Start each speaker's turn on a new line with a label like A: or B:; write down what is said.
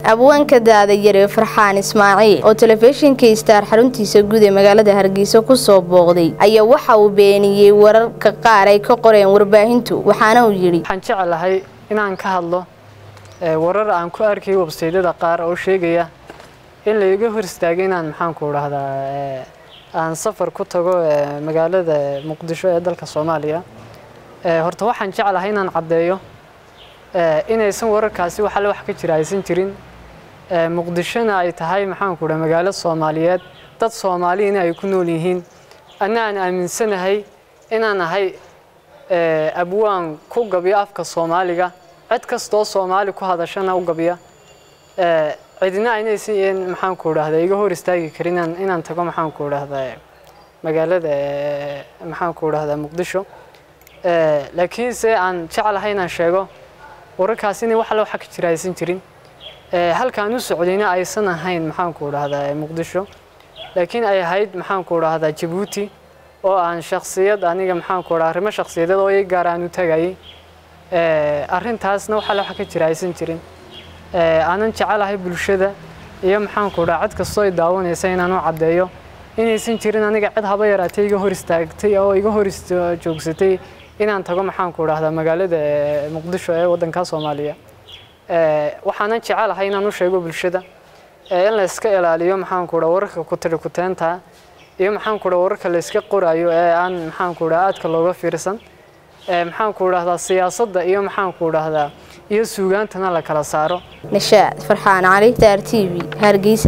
A: abwaanka daada yare Farxaan Ismaaciil oo telefishinka Star xaruntiisa guud ee magaalada Hargeysa ku soo booqday ayaa waxa uu beeniyay wararka qaar ay ka qoreen warbaahintu waxaana uu yiri
B: waxaan jecelahay inaan ka hadlo warar aan ku arkay website-yada qaar oo sheegaya in la iga hor istaagay inaan maxaan ku raahdaa aan safar ku tago magaalada Muqdisho ee dalka Soomaaliya horta waxaan jecelahay inaan cadeeyo inaysan wararkaasi wax ka jira aysan jirin Muqdishona ay tahay maxaan ku raahdaa magaalo Soomaaliyeed dad Soomaaliyiin ay ku nool yihiin anaan aaminsanahay inaan ahay abwaan ku gabiyo afka Soomaaliga cid kastoo Soomaali ku hadashana u gabiya cidina inaysan maxaan ku raahdaa iga hor istaagi karin inaan tago maxaan ku raahdaa magaalada maxaan ku raahdaa Muqdisho laakiin se aan jecelahay inaan sheego wararkaasi in wax ka jira aysan jirin halkaan u socdayna aysan ahayn maxaan ku raahdaa Muqdisho laakiin ay ahayd maxaan ku raahdaa Djibouti oo aan shakhsiyad aniga maxaan ku raahdaa arrimo shakhsiyadeed oo ay gaar aan u tagay arrintaasna wax ka jira aysan jirin aanan jecelahay bulshada iyo maxaan ku raahdaa cid kastoo ay daawanaysa inaan u cadeeyo inaysan jirin aniga cid haba yaraatay iga hor istaagtay oo iga hor joogsatay inaan tago maxaan ku raahdaa magaalada Muqdisho ee wadanka Soomaaliya waxaan jecelahay inaan u sheego bulshada in la iska ilaaliyo maxaan ku raahdaa wararka ku tiri ku teenta iyo maxaan ku raahdaa wararka la iska qorayo aan maxaan ku raahdaa aadka looga fiirsan maxaan ku raahdaa siyaasadda iyo maxaan ku raahdaa iyo suugaantana la kala saaro
A: Nishaad Farxaan Ali Star TV Hargeysa.